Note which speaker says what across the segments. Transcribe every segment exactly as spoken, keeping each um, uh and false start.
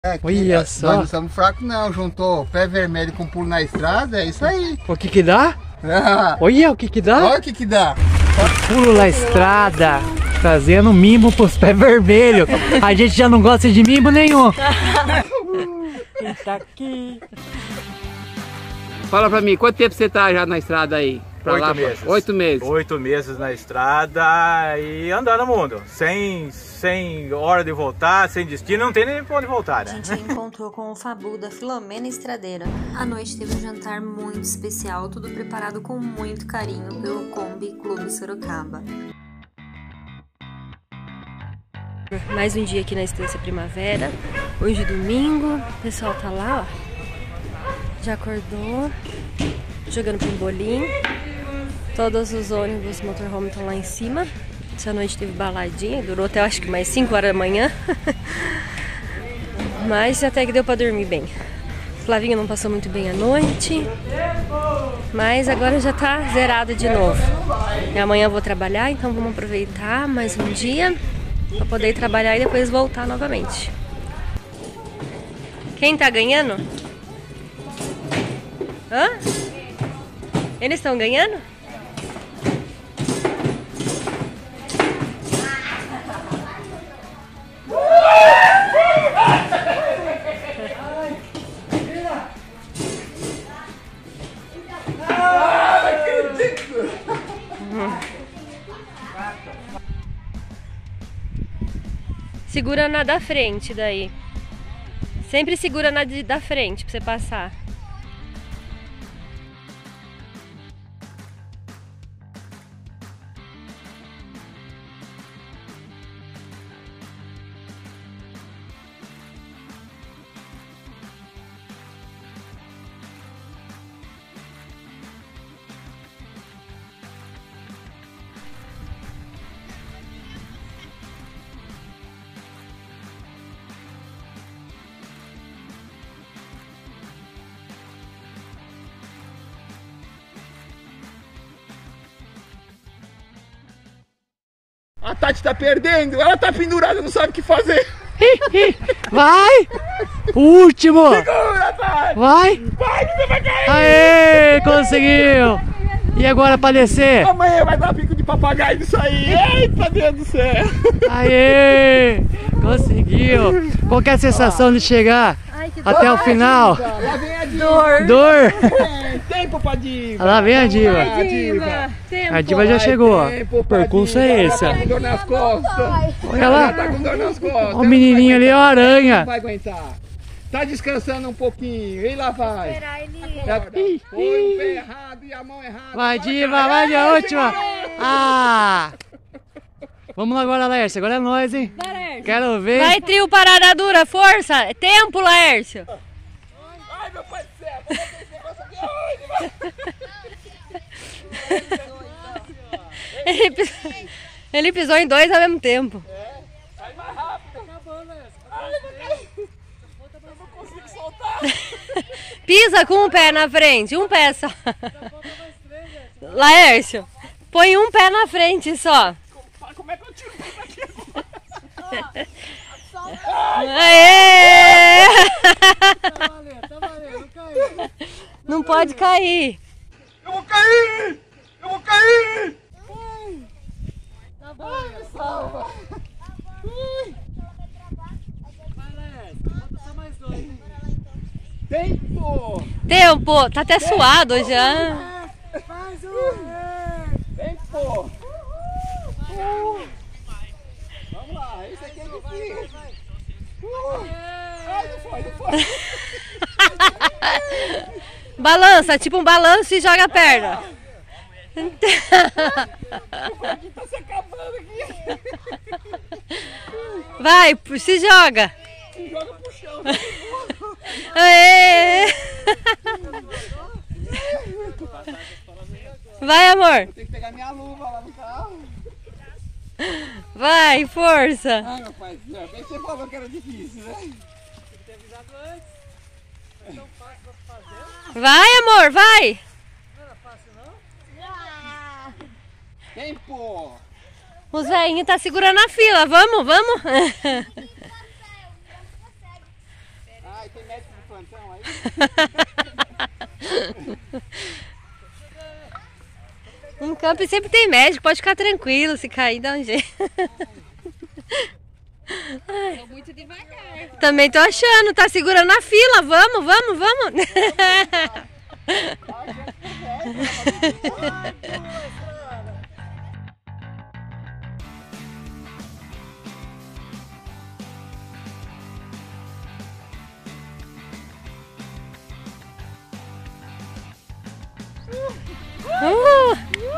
Speaker 1: É, que
Speaker 2: Olha só.
Speaker 1: Nós não somos fracos não, juntou pé vermelho com pulo na estrada, é isso aí.
Speaker 2: O que que dá?
Speaker 1: Ah,
Speaker 2: Olha o que que dá.
Speaker 1: olha o que que dá.
Speaker 2: Pulo na estrada, trazendo mimo pros pés vermelhos. A gente já não gosta de mimo nenhum. Quem tá aqui?
Speaker 3: Fala pra mim, quanto tempo você tá já na estrada aí? Pra
Speaker 4: Oito
Speaker 3: lá,
Speaker 4: meses.
Speaker 3: Oito meses.
Speaker 4: Oito meses na estrada e andando o mundo. Sem, sem hora de voltar, sem destino, não tem nem pra onde voltar, né?
Speaker 5: A gente encontrou com o Fabu da Filomena Estradeira. À noite teve um jantar muito especial, tudo preparado com muito carinho pelo Kombi Clube Sorocaba.
Speaker 6: Mais um dia aqui na Estância Primavera. Hoje é domingo, o pessoal tá lá, ó. Já acordou, jogando pimbolim. Todos os ônibus motorhome estão lá em cima. Essa noite teve baladinha, durou até acho que mais cinco horas da manhã. Mas até que deu pra dormir bem. Flavinha não passou muito bem a noite, mas agora já tá zerado de novo. E amanhã eu vou trabalhar, então vamos aproveitar mais um dia pra poder trabalhar e depois voltar novamente. Quem tá ganhando? Hã? Eles estão ganhando? Segura na da frente daí. Sempre segura na de, da frente pra você passar.
Speaker 1: A Tati tá perdendo, ela tá pendurada, não sabe o que fazer.
Speaker 2: Vai! Último!
Speaker 1: Segura, Tati!
Speaker 2: Vai!
Speaker 1: Vai que você vai cair!
Speaker 2: Aê! Conseguiu! E agora pra descer?
Speaker 1: Amanhã vai dar bico de papagaio disso aí. Eita, Deus do céu!
Speaker 2: Aê! Conseguiu! Qual que é a sensação de chegar até o final?
Speaker 1: Lá vem a diva.
Speaker 2: Dor!
Speaker 1: É, tempo pra diva.
Speaker 2: Lá vem a diva.
Speaker 1: Vai, diva.
Speaker 2: A diva já chegou, ó.
Speaker 1: Tempo
Speaker 2: O
Speaker 1: pra
Speaker 2: percurso
Speaker 1: diva.
Speaker 2: é esse,
Speaker 1: Ela
Speaker 2: ó.
Speaker 1: tá com dor nas costas.
Speaker 2: Olha
Speaker 1: Ela
Speaker 2: lá.
Speaker 1: tá com dor nas costas.
Speaker 2: Ó o menininho ali, ó, a aranha.
Speaker 1: Não vai aguentar. Tá descansando um pouquinho. E lá vai.
Speaker 6: Esperar ele.
Speaker 1: Acorda. Foi o pé errado e a mão errada.
Speaker 2: Vai,
Speaker 1: Agora
Speaker 2: diva,
Speaker 1: cai.
Speaker 2: vai de
Speaker 1: Ai,
Speaker 2: última.
Speaker 1: segurou.
Speaker 2: Ah! Vamos lá agora, Laércio. Agora é nós, hein? Quero ver.
Speaker 6: Vai, trio parada dura, força! É tempo, Laércio!
Speaker 1: Ai, meu pai do céu. Vou botar esse negócio aqui. Ai,
Speaker 6: Ele pisou, ele pisou em dois ao mesmo tempo.
Speaker 1: sai mais rápido. Ai, eu vou cair. Eu não consigo soltar.
Speaker 6: Pisa com um pé na frente, um pé só. Laércio, põe um pé na frente só.
Speaker 1: Como é que eu tiro isso aqui?
Speaker 6: Aê! Não pode cair.
Speaker 1: Eu vou cair! Eu vou cair! Ai, me salva! Tempo!
Speaker 6: Tempo, tá até suado já.
Speaker 1: Tempo! Uh. Vamos lá, esse aqui é difícil! Uh. Ai, não foi, não foi!
Speaker 6: Balança, tipo um balanço e joga a perna.
Speaker 1: Tá se acabando aqui!
Speaker 6: Vai, se joga.
Speaker 1: Joga pro chão!
Speaker 6: Aê! Vai, amor.
Speaker 1: Tem que pegar minha luva lá no carro!
Speaker 6: Vai, força.
Speaker 1: Ai, meu pai do céu, bem que você falou que era difícil, né?
Speaker 6: Vai, amor, vai.
Speaker 1: Tempo!
Speaker 6: Os velhinhos tá segurando a fila, vamos, vamos.
Speaker 1: Ai, tem médico de plantão aí?
Speaker 6: Em campo sempre tem médico, pode ficar tranquilo, se cair dá um jeito. Tô muito devagar. Também tô achando, tá segurando a fila, vamos, vamos, vamos. Uh!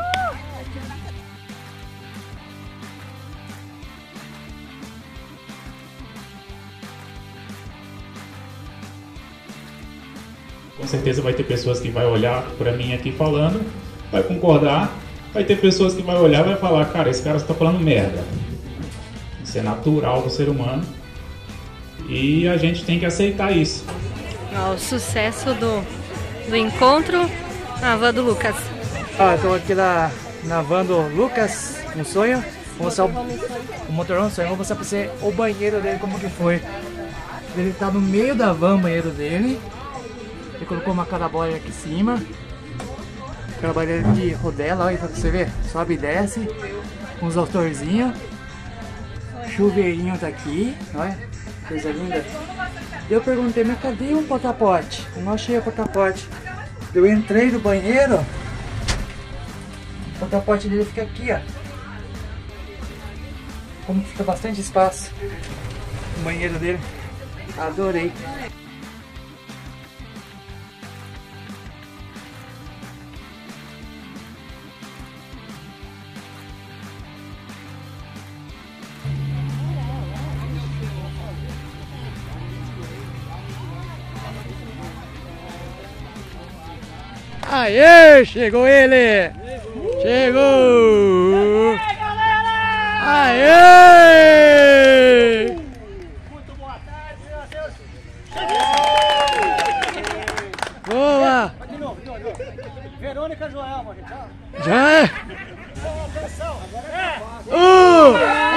Speaker 7: Com certeza vai ter pessoas que vai olhar para mim aqui falando, vai concordar, vai ter pessoas que vai olhar e vai falar, cara, esse cara está falando merda. Isso é natural do ser humano e a gente tem que aceitar isso.
Speaker 6: Ó, o sucesso do, do encontro na van do Lucas.
Speaker 2: Ah, estou aqui na, na van do Lucas, um sonho. Vou mostrar o, o motorhome, um sonho. Vou mostrar pra você o banheiro dele, como que foi. Ele tá no meio da van, o banheiro dele. Ele colocou uma carabóia aqui em cima. Carabóia de rodela, olha pra você ver. Sobe e desce. Com os autorzinhos. Chuveirinho tá aqui, olha. Coisa linda. Eu perguntei, mas cadê um porta-pote? Eu não achei o porta-pote. Eu entrei no banheiro. O porta-pote dele fica aqui, ó. Como fica bastante espaço. O banheiro dele. Adorei. Aê, chegou ele! Chegou! Aê!
Speaker 1: Muito boa tarde, meu Deus!
Speaker 2: Boa!
Speaker 1: De novo, de novo, de novo. Verônica Joelma, gente.
Speaker 2: Já é?
Speaker 1: Atenção, agora é.
Speaker 2: Um!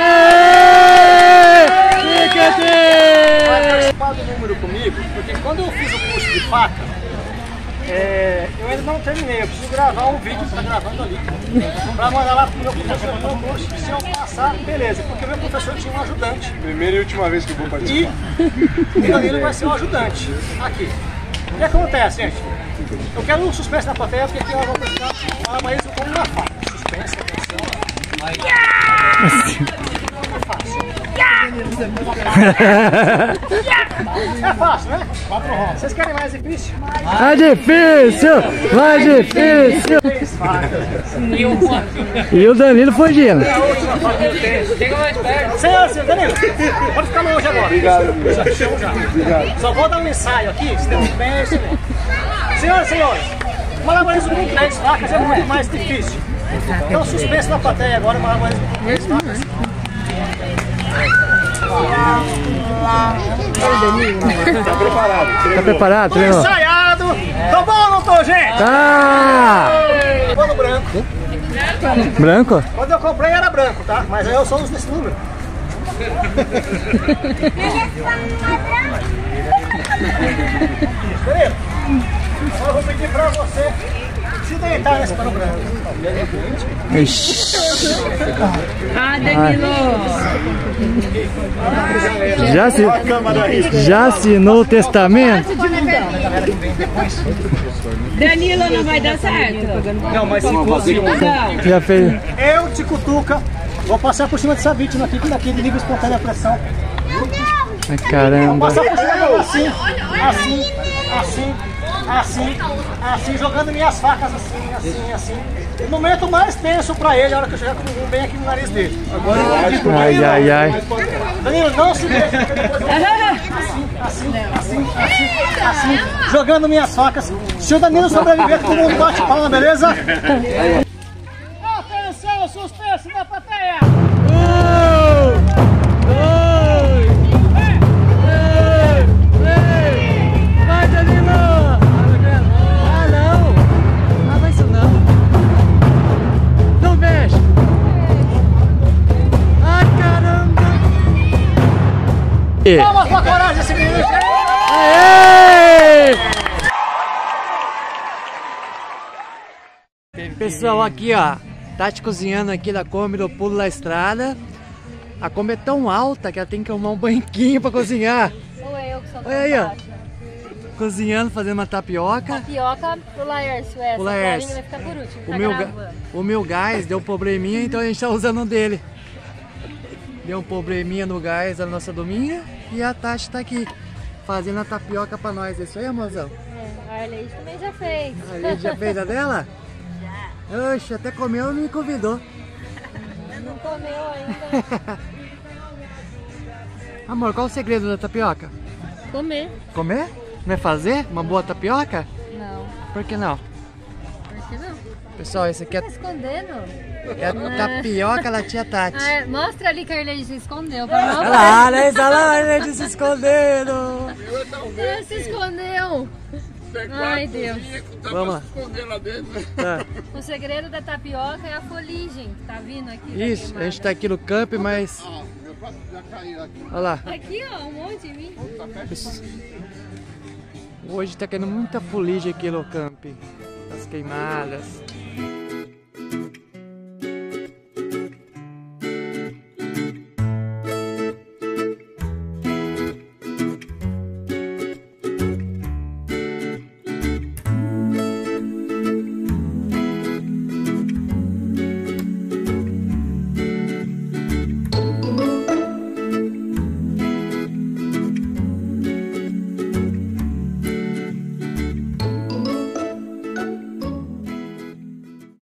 Speaker 2: Fica
Speaker 1: Vai participar do número comigo, porque quando eu fiz o curso de faca, é, eu ainda não terminei, eu preciso gravar um vídeo que está gravando ali para mandar lá pro meu professor do meu curso, se eu passar, beleza, porque o meu professor tinha um ajudante.
Speaker 8: Primeira e última vez que eu vou participar.
Speaker 1: E o Danilo vai ser um ajudante aqui. O que acontece, gente? Eu quero um suspense na plateia, porque aqui nós vamos precisar falar mais isso como uma faca. Suspense, atenção. É fácil. É fácil, né? Quatro rodas. Vocês querem mais difícil?
Speaker 2: É difícil! Mais difícil!
Speaker 1: Três facas.
Speaker 2: E o Danilo fugindo.
Speaker 1: É a última faca que eu tenho. Tem mais perto. Senhor, senhor Danilo, pode ficar longe agora.
Speaker 8: Obrigado, amigo.
Speaker 1: Obrigado. Só vou dar um ensaio aqui, se tem um pé, se tem. Senhoras e senhores, malabarismo com três facas é muito mais difícil. Então suspense na plateia agora, malabarismo com três facas.
Speaker 8: Tá preparado?
Speaker 2: Tá preparado,
Speaker 1: Tô
Speaker 2: treinou?
Speaker 1: ensaiado! Tô bom ou não tô, gente?
Speaker 2: Tá!
Speaker 1: Tô no branco.
Speaker 2: Branco?
Speaker 1: Quando eu comprei era branco, tá? Mas aí eu só uso desse número. Danilo, agora eu vou pedir pra você se deitar nesse pano branco.
Speaker 2: Ixi.
Speaker 6: Ah, Danilo!
Speaker 2: Já, se, já assinou o testamento?
Speaker 6: Danilo, não vai dar certo?
Speaker 1: Não, mas se fosse
Speaker 2: Já fez.
Speaker 1: eu, Tico Tuca, vou passar por cima dessa vítima aqui, que daqui de livre espontânea pressão.
Speaker 2: Ai, caramba.
Speaker 1: Passar por cima dela assim, assim, assim, assim, assim, jogando minhas facas assim, assim, assim. No momento mais tenso pra ele, a hora que eu chegar com um bem aqui no nariz dele. Agora eu acho
Speaker 2: Ai, ai, ai.
Speaker 1: Danilo, não se deixe, porque depois eu vou assim, assim, assim, assim, assim, jogando minhas facas. Se o Danilo sobreviver, todo mundo bate palma, beleza? Atenção, suspense da plateia!
Speaker 2: Um, dois, três, três. Vai, Danilo! Ah, não! Ah, vai isso não! Não mexe! Ai, caramba!
Speaker 1: Palmas pra coragem desse menino!
Speaker 2: Aê! Pessoal, aqui ó, Tati cozinhando aqui da Kombi do Pulo da Estrada. A Kombi é tão alta que ela tem que arrumar um banquinho pra cozinhar.
Speaker 6: Ou é eu que sou
Speaker 2: Olha aí, ó. Cozinhando, fazendo uma tapioca.
Speaker 6: Tapioca pro Laércio, essa.
Speaker 2: O Laércio.
Speaker 6: Vai ficar por último,
Speaker 2: O
Speaker 6: tá
Speaker 2: meu,
Speaker 6: gravando.
Speaker 2: o meu gás deu um probleminha, então a gente tá usando um dele. Deu um probleminha no gás da nossa dominha e a Tati tá aqui fazendo a tapioca pra nós. É isso aí, amorzão?
Speaker 6: É, a Arleide também já fez.
Speaker 2: A Arleide já fez a dela? Já. Oxe, até comeu e me convidou.
Speaker 6: Não comeu ainda.
Speaker 2: Amor, qual o segredo da tapioca?
Speaker 6: Comer.
Speaker 2: Comer? Não é fazer uma boa tapioca?
Speaker 6: Não.
Speaker 2: Por que não?
Speaker 6: Por que não?
Speaker 2: Pessoal, esse aqui é,
Speaker 6: Tá escondendo?
Speaker 2: é a tapioca da tia Tati.
Speaker 6: Ah, é, mostra ali que a Arleide se escondeu. Pra não
Speaker 2: Olha lá, né? Olha lá, a Arleide se escondendo.
Speaker 6: Ela se escondeu. Ai, Deus.
Speaker 2: Vamos lá. Tá.
Speaker 6: O segredo da tapioca é a foligem que tá vindo aqui.
Speaker 2: Isso, a gente tá aqui no camp, mas... Olha lá.
Speaker 6: Aqui, ó, um monte em mim.
Speaker 2: Hoje tá caindo muita fuligem aqui no camp. As queimadas.